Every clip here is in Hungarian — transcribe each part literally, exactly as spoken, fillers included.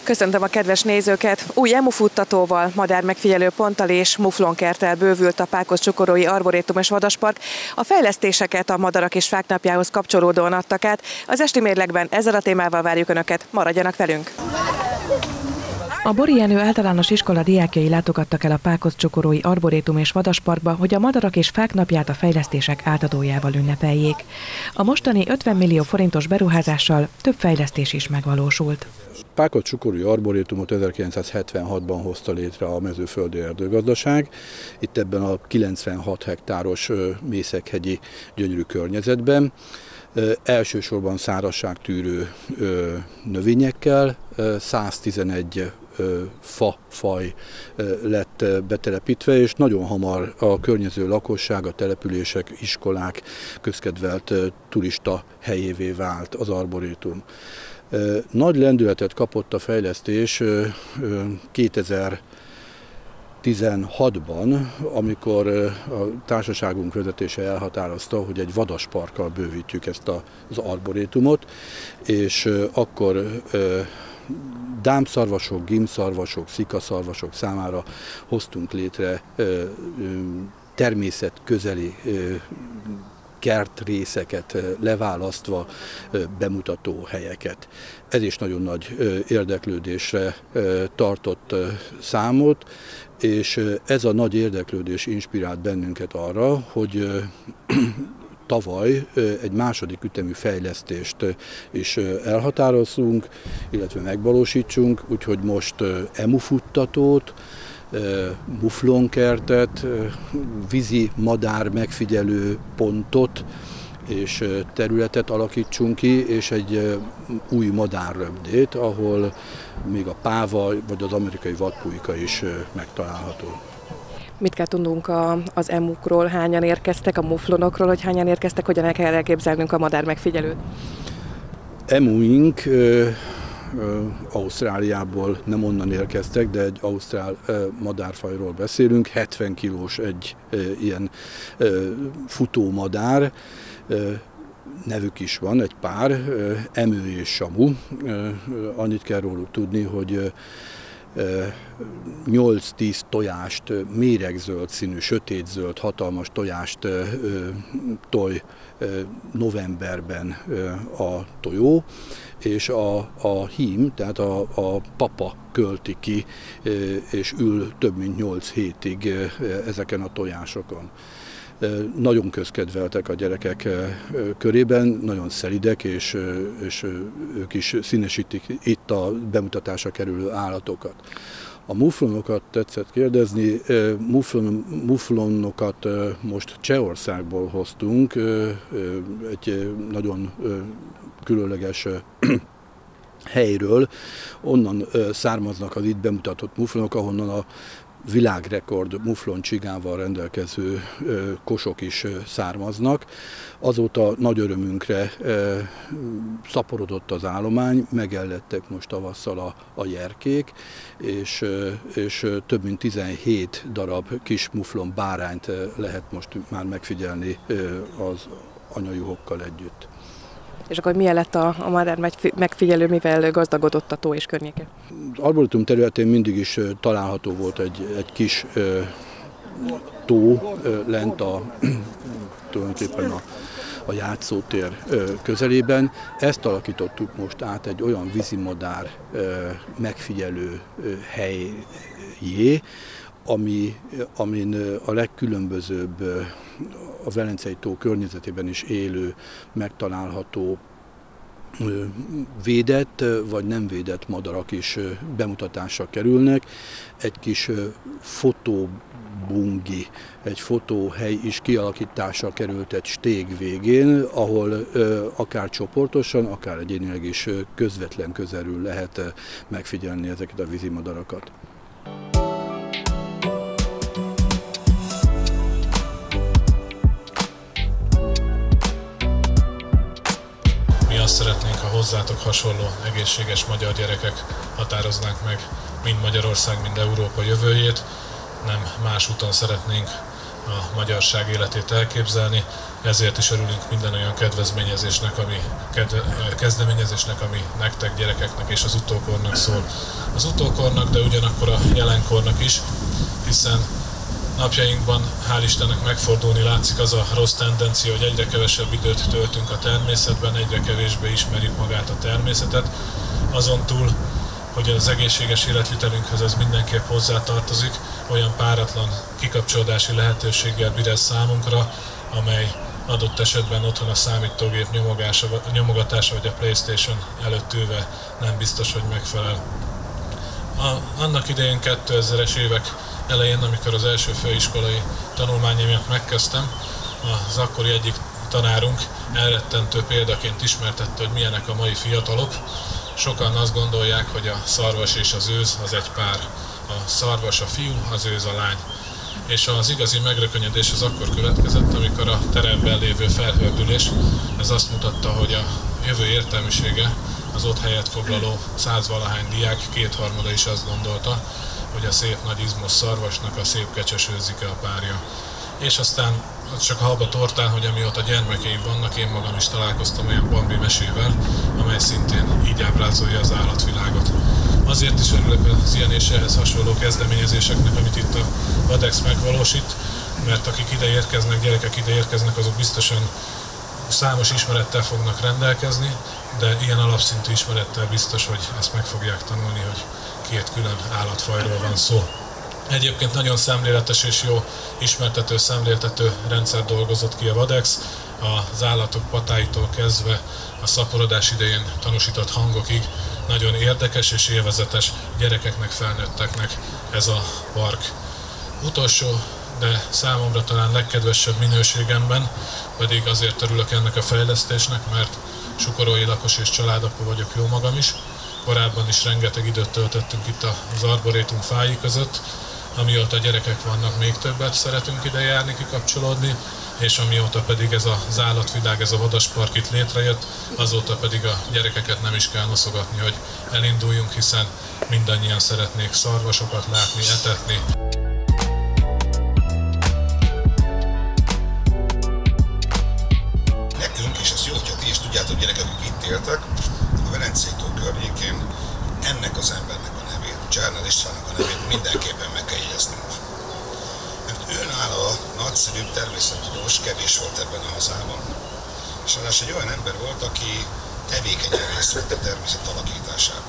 Köszöntöm a kedves nézőket! Új emufuttatóval, madármegfigyelő ponttal és muflonkerttel bővült a Pákozd-Csukorói Arborétumos Vadaspark. A fejlesztéseket a Madarak és Fák napjához kapcsolódóan adtak át. Az esti mérlegben ezzel a témával várjuk Önöket, maradjanak velünk! A Bori Jenő általános iskola diákjai látogattak el a Pákozd-Csukorói Arborétum és Vadasparkba, hogy a Madarak és Fák napját a fejlesztések átadójával ünnepeljék. A mostani ötven millió forintos beruházással több fejlesztés is megvalósult. Pákozd-Csukorói Arborétumot ezerkilencszázhetvenhatban hozta létre a Mezőföldi Erdőgazdaság. Itt ebben a kilencvenhat hektáros mészekhegyi gyönyörű környezetben. Elsősorban szárazságtűrő növényekkel, száztizenegy fafaj lett betelepítve, és nagyon hamar a környező lakosság, a települések, iskolák közkedvelt turista helyévé vált az arborétum. Nagy lendületet kapott a fejlesztés kétezer-tizenhatban, amikor a társaságunk vezetése elhatározta, hogy egy vadasparkkal bővítjük ezt az arborétumot, és akkor dámszarvasok, gímszarvasok, szikaszarvasok számára hoztunk létre természetközeli kertrészeket leválasztva bemutató helyeket. Ez is nagyon nagy érdeklődésre tartott számot, és ez a nagy érdeklődés inspirált bennünket arra, hogy tavaly egy második ütemű fejlesztést is elhatározunk, illetve megvalósítsunk, úgyhogy most emufuttatót, muflonkertet, vízi madár megfigyelő pontot és területet alakítsunk ki, és egy új madárröbdét, ahol még a páva vagy az amerikai vadpulyka is megtalálható. Mit kell tudnunk a, az emukról, hányan érkeztek, a muflonokról, hogy hányan érkeztek, hogyan el kell elképzelnünk a madár megfigyelőt? Emuink ö, ö, Ausztráliából nem onnan érkeztek, de egy ausztrál ö, madárfajról beszélünk, hetven kilós egy ö, ilyen ö, futómadár, ö, nevük is van, egy pár, ö, Emő és Samu. Ö, annyit kell róluk tudni, hogy ö, nyolc-tíz tojást, méregzöld színű, sötétzöld, hatalmas tojást toj novemberben a tojó, és a, a hím, tehát a, a papa költi ki, és ül több mint nyolc hétig ezeken a tojásokon. Nagyon közkedveltek a gyerekek körében, nagyon szelidek, és, és ők is színesítik itt a bemutatásra kerülő állatokat. A muflonokat tetszett kérdezni, muflon, muflonokat most Csehországból hoztunk, egy nagyon különleges helyről, onnan származnak az itt bemutatott muflonok, ahonnan a világrekord muflon csigával rendelkező kosok is származnak. Azóta nagy örömünkre szaporodott az állomány, megellettek most tavasszal a, a jerkék, és, és több mint tizenhét darab kis muflon bárányt lehet most már megfigyelni az anyajuhokkal együtt. És akkor milyen lett a, a madár megfigyelő, mivel gazdagodott a tó és környéke? Az arborétum területén mindig is található volt egy, egy kis ö, tó ö, lent a, tulajdonképpen a, a játszótér ö, közelében. Ezt alakítottuk most át egy olyan vízimadár ö, megfigyelő ö, helyjé, ami, amin a legkülönbözőbb a Velencei tó környezetében is élő, megtalálható védett vagy nem védett madarak is bemutatásra kerülnek. Egy kis fotóbungi, egy fotóhely is kialakításra került egy stég végén, ahol akár csoportosan, akár egyénileg is közvetlen közelről lehet megfigyelni ezeket a vízimadarakat. Azt szeretnénk, ha hozzátok hasonló egészséges magyar gyerekek határoznák meg mind Magyarország, mind Európa jövőjét. Nem más úton szeretnénk a magyarság életét elképzelni, ezért is örülünk minden olyan kedvezményezésnek, ami, kedve, kezdeményezésnek, ami nektek, gyerekeknek és az utókornak szól. Az utókornak, de ugyanakkor a jelenkornak is, hiszen napjainkban hál' Istennek megfordulni látszik az a rossz tendencia, hogy egyre kevesebb időt töltünk a természetben, egyre kevésbé ismerjük magát a természetet. Azon túl, hogy az egészséges életvitelünkhöz ez mindenképp hozzátartozik, olyan páratlan kikapcsolódási lehetőséggel bír ez számunkra, amely adott esetben otthon a számítógép nyomogása, nyomogatása vagy a PlayStation előtt ülve nem biztos, hogy megfelel. A, annak idején kétezres évek elején, amikor az első főiskolai tanulmányaimat megkezdtem, az akkori egyik tanárunk elrettentő példaként ismertette, hogy milyenek a mai fiatalok. Sokan azt gondolják, hogy a szarvas és az őz az egy pár. A szarvas a fiú, az őz a lány. És az igazi megrökönyödés az akkor következett, amikor a teremben lévő felhördülés, ez azt mutatta, hogy a jövő értelmisége, az ott helyet foglaló százvalahány diák kétharmada is azt gondolta, hogy a szép nagy izmos szarvasnak a szép kecses őzike a párja. És aztán csak a haba tortán, hogy amióta gyermekeim vannak, én magam is találkoztam olyan Bambi mesével, amely szintén így ábrázolja az állatvilágot. Azért is örülök az ilyen és ehhez hasonló kezdeményezéseknek, amit itt a Vadex megvalósít, mert akik ide érkeznek, gyerekek ide érkeznek, azok biztosan számos ismerettel fognak rendelkezni, de ilyen alapszintű ismerettel biztos, hogy ezt meg fogják tanulni, hogy két külön állatfajról van szó. Egyébként nagyon szemléletes és jó ismertető, szemléltető rendszer dolgozott ki a Vadex, az állatok patáitól kezdve a szaporodás idején tanúsított hangokig. Nagyon érdekes és élvezetes gyerekeknek, felnőtteknek ez a park. Utolsó, de számomra talán legkedvesebb minőségemben pedig azért örülök ennek a fejlesztésnek, mert sukorói lakos és családapa vagyok jó magam is. Korábban is rengeteg időt töltöttünk itt az arborétum fái között, amióta gyerekek vannak, még többet szeretünk ide járni, kikapcsolódni, és amióta pedig ez az állatvilág, ez a vadaspark itt létrejött, azóta pedig a gyerekeket nem is kell noszogatni, hogy elinduljunk, hiszen mindannyian szeretnék szarvasokat látni, etetni. Nekünk, és ezt jó, hogyha ti is tudjátok, gyerekek, akik itt éltek, a Velencei-tó környékén ennek az embernek a nevét, Csernel Istvánnak a nevét mindenképpen meg kell jegyeznünk. Mert ő nála a nagyszerűbb természettudós kevés volt ebben a hazában. És ráadásul egy olyan ember volt, aki tevékenyen részt vett a természet alakításában.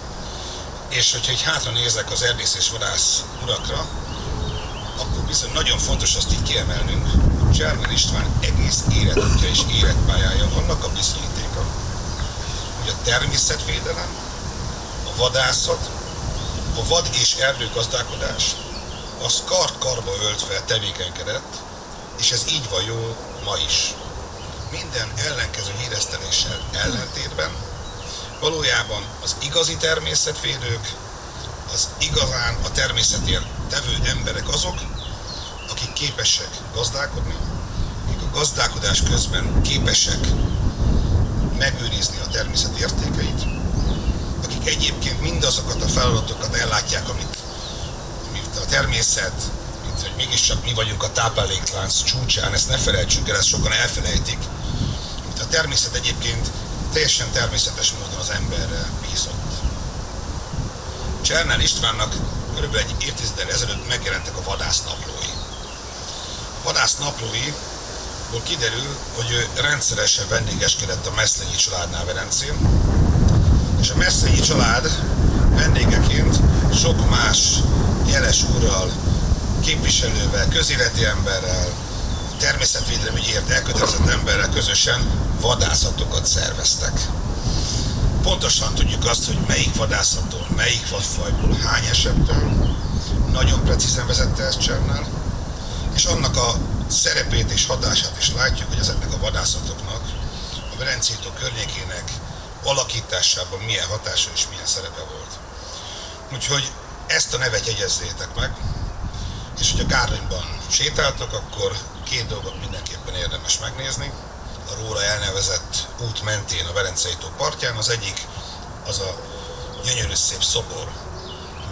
És hogyha így hátra nézek az erdész és vadász urakra, akkor bizony nagyon fontos azt így kiemelnünk, hogy Csernel István egész életútja és életpályája annak a bizonyítéka, hogy a természetvédelem, a vadászat, a vad és erdőgazdálkodás az kard-karba öltve tevékenykedett, és ez így van jó ma is. Minden ellenkező híreszteléssel ellentétben valójában az igazi természetvédők, az igazán a természetért tevő emberek azok, akik képesek gazdálkodni, akik a gazdálkodás közben képesek megőrizni a természet értékeit, akik egyébként mindazokat a feladatokat ellátják, amit, amit a természet, mint hogy mégiscsak mi vagyunk a tápláléklánc csúcsán, ezt ne felejtsük el, ezt sokan elfelejtik, mint a természet egyébként teljesen természetes módon az emberre bízott. Csernel Istvánnak körülbelül egy évtizeddel ezelőtt megjelentek a vadásznaplói. A vadásznaplóiból kiderül, hogy ő rendszeresen vendégeskedett a Meszlenyi családnál Velencén, és a Meszlenyi család vendégeként sok más jeles úrral, képviselővel, közéleti emberrel, természetvédelem ügyért elkötelezett emberrel közösen vadászatokat szerveztek. Pontosan tudjuk azt, hogy melyik vadászattól, melyik vadfajból hány esettel, nagyon precízen vezette ezt Csernel, és annak a szerepét és hatását is látjuk, hogy ezeknek a vadászatoknak a Velencei-tó környékének alakításában milyen hatása és milyen szerepe volt. Úgyhogy ezt a nevet jegyezzétek meg, és hogyha Gárdonyban sétáltok, akkor két dolgot mindenképpen érdemes megnézni. A róla elnevezett út mentén a Velencei-tó partján. Az egyik az a gyönyörű szép szobor, ami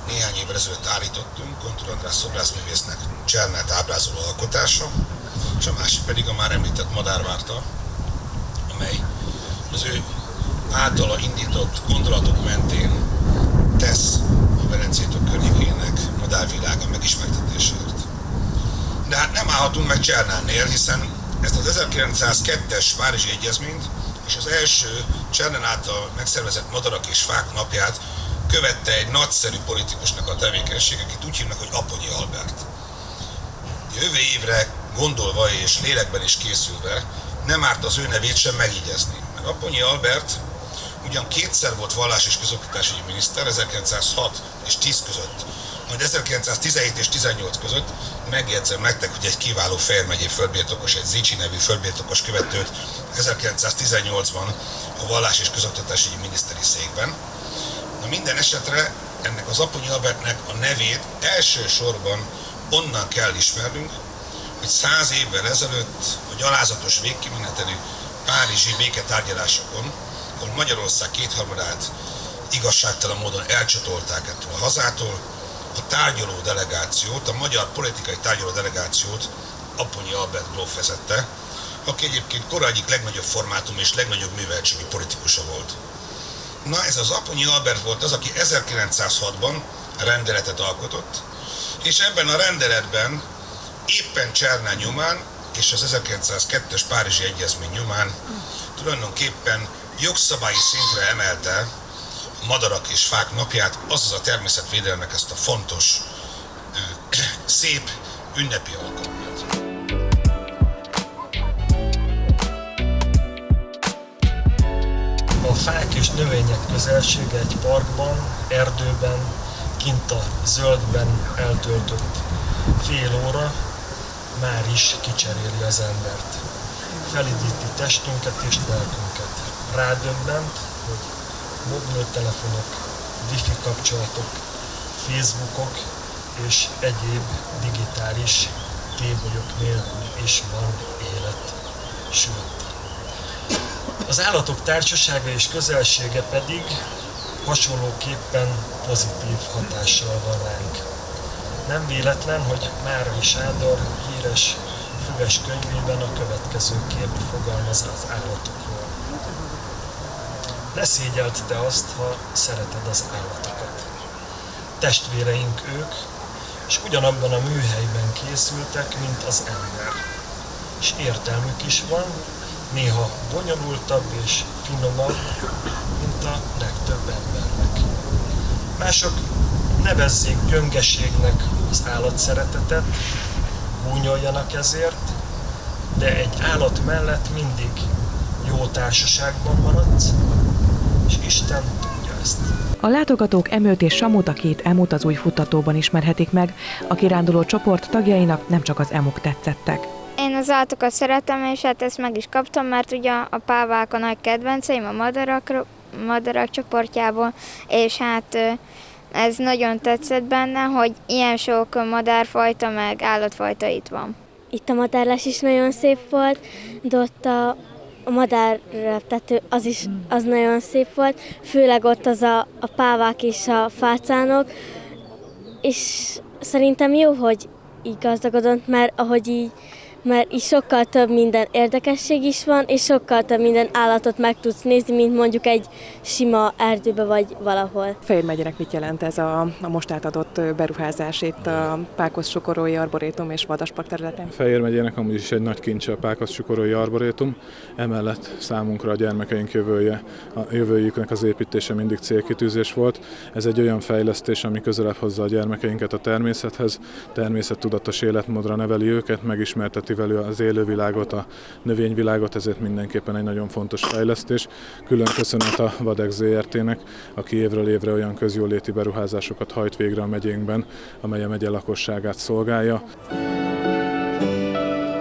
néhány évvel ezelőtt állítottunk, Kontur András szobrászművésznek Csernát ábrázoló alkotása, és a másik pedig a már említett Madárvárta, amely az ő általa indított gondolatok mentén tesz a Velencei-tó környékének madárvilága megismertetéséért. De hát nem állhatunk meg Csernánnél, hiszen ezt az ezerkilencszázkettes Párizsi Egyezményt és az első Csernán által megszervezett Madarak és Fák napját követte egy nagyszerű politikusnak a tevékenység, akit úgy hívnak, hogy Aponyi Albert. Jövő évre gondolva és lélekben is készülve nem árt az ő nevét sem megjegyezni, mert Aponyi Albert ugyan kétszer volt vallás- és közoktatásügyi miniszter, ezerkilencszázhat és tíz között, majd ezerkilencszáztizenhét és tizennyolc között, megjegyzem nektek, hogy egy kiváló Fejér megyei földbirtokos, egy Zichy nevű földbirtokos követőt ezerkilencszáztizennyolcban a vallás- és közoktatásügyi miniszteri székben. Na minden esetre ennek az Aponyi Albertnek a nevét elsősorban onnan kell ismernünk, hogy száz évvel ezelőtt a gyalázatos végkimenetelű párizsi béketárgyalásokon, ahol Magyarország kétharmadát igazságtalan módon elcsatolták ettől a hazától, a tárgyaló delegációt, a magyar politikai tárgyaló delegációt Aponyi Albert gróf vezette, aki egyébként kora egyik legnagyobb formátum és legnagyobb műveltségű politikusa volt. Na ez az Aponyi Albert volt az, aki ezerkilencszázhatban rendeletet alkotott, és ebben a rendeletben éppen Csernán nyomán és az ezerkilencszázkettes Párizsi Egyezmény nyomán tulajdonképpen jogszabályi szintre emelte a Madarak és Fák napját, azaz a természetvédelemnek ezt a fontos, szép ünnepi alkalmát. A fák és növények közelsége egy parkban, erdőben, kint a zöldben eltöltött fél óra már is kicseréli az embert. Felidíti testünket és lelkünket. Rádöbbent, hogy mobiltelefonok, wifi kapcsolatok, facebookok és egyéb digitális tébolyok nélkül is van élet. Sőt, az állatok társasága és közelsége pedig hasonlóképpen pozitív hatással van ránk. Nem véletlen, hogy Márai Sándor híres füves könyvében a következő kép fogalmaz az állatokról. Ne szégyeld te azt, ha szereted az állatokat. Testvéreink ők, és ugyanabban a műhelyben készültek, mint az ember. És értelmük is van, néha bonyolultabb és finomabb, mint a legtöbb embernek. Mások nevezzék gyöngeségnek az állatszeretetet, gúnyoljanak ezért, de egy állat mellett mindig jó társaságban maradsz, és Isten tudja ezt. A látogatók Emőt és Samut, a két emút az új futtatóban ismerhetik meg. A kiránduló csoport tagjainak nem csak az emuk tetszettek. Én az állatokat szeretem, és hát ezt meg is kaptam, mert ugye a pávák a nagy kedvenceim a madarak, madarak csoportjából, és hát ez nagyon tetszett benne, hogy ilyen sok madárfajta meg állatfajta itt van. Itt a madárlás is nagyon szép volt, de ott a, a madárreptető az is az nagyon szép volt, főleg ott az a, a pávák és a fácánok, és szerintem jó, hogy így gazdagodott, mert ahogy így mert így sokkal több minden érdekesség is van, és sokkal több minden állatot meg tudsz nézni, mint mondjuk egy sima erdőbe vagy valahol. Fejér megyének mit jelent ez a, a most átadott beruházás itt a Pákosz-Csukorói Arborétum és Vadaspark területen? Fejér megyének amúgy is egy nagy kincse a Pákosz-Csukorói Arborétum, emellett számunkra a gyermekeink jövője, a jövőjüknek az építése mindig célkitűzés volt. Ez egy olyan fejlesztés, ami közelebb hozza a gyermekeinket a természethez, természettudatos életmódra neveli őket, megismerteti velük az élővilágot, a növényvilágot, ezért mindenképpen egy nagyon fontos fejlesztés. Külön köszönet a Vadex zé er té-nek, aki évről évre olyan közjóléti beruházásokat hajt végre a megyénkben, amely a megye lakosságát szolgálja.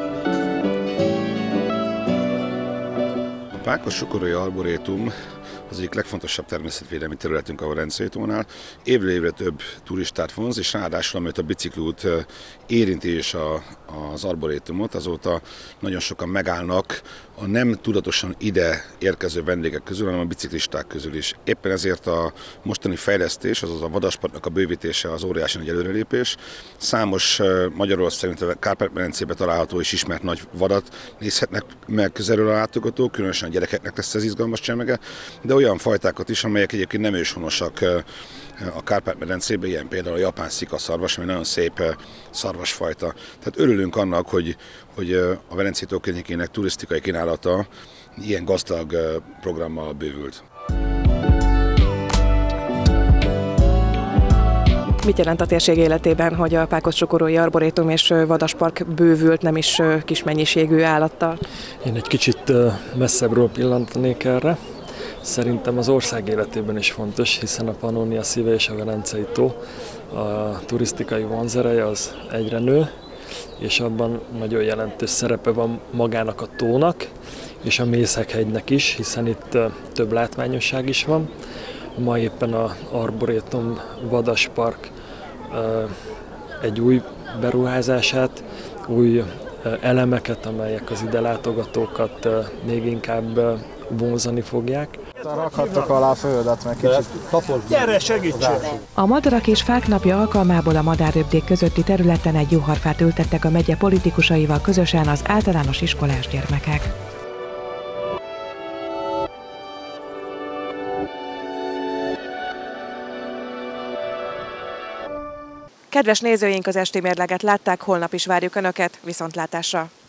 A Pákosz-Csukorói Arborétum az egyik legfontosabb természetvédelmi területünk a Velencei tónál. Évről évre több turistát vonz, és ráadásul, amit a bicikliút érinti is a, az arborétumot, azóta nagyon sokan megállnak a nem tudatosan ide érkező vendégek közül, hanem a biciklisták közül is. Éppen ezért a mostani fejlesztés, azaz a vadasparknak a bővítése az óriási nagy előrelépés. Számos Magyarországon, a Kárpát-medencében található és ismert nagy vadat nézhetnek meg közelről a látogatók, különösen a gyerekeknek lesz ez izgalmas csemege, de olyan fajtákat is, amelyek egyébként nem őshonosak a Kárpát-medencében, ilyen például a japán szikaszarvas, ami nagyon szép szarvasfajta. Tehát örülünk annak, hogy, hogy a Velencei tó környékének turisztikai kínálata ilyen gazdag programmal bővült. Mit jelent a térség életében, hogy a Pákozs-csukorói Arborétum és Vadaspark bővült nem is kis mennyiségű állattal? Én egy kicsit messzebbről pillantanék erre. Szerintem az ország életében is fontos, hiszen a Pannónia szíve és a Velencei tó, a turisztikai vonzereje az egyre nő, és abban nagyon jelentős szerepe van magának a tónak, és a Mészekhegynek is, hiszen itt több látványosság is van. Ma éppen a Arborétum Vadaspark egy új beruházását, új elemeket, amelyek az ide látogatókat még inkább vonzani fogják. Rakhattok alá a földet, meg kicsit. Gyere, segítsen! A Madarak és Fák napja alkalmából a madárröpdék közötti területen egy juharfát ültettek a megye politikusaival közösen az általános iskolás gyermekek. Kedves nézőink, az esti mérleget látták, holnap is várjuk Önöket, viszontlátásra!